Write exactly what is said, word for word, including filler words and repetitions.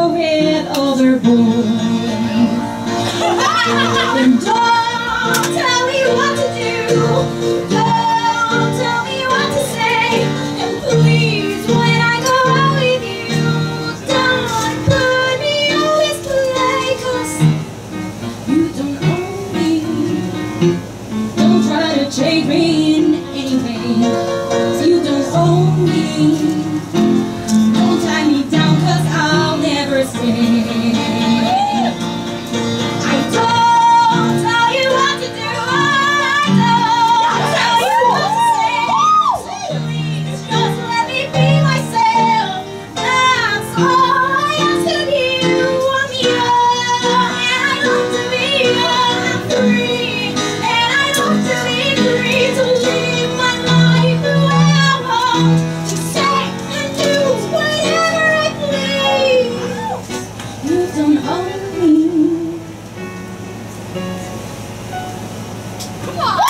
go with other boys. And don't tell me what to do, don't tell me what to say, and please, when I go out with you, don't put me on display, 'cause you don't own me. Don't try to change me in any way, 'cause you don't own me. Don't tie me down, 'cause I'll never stay. Come on!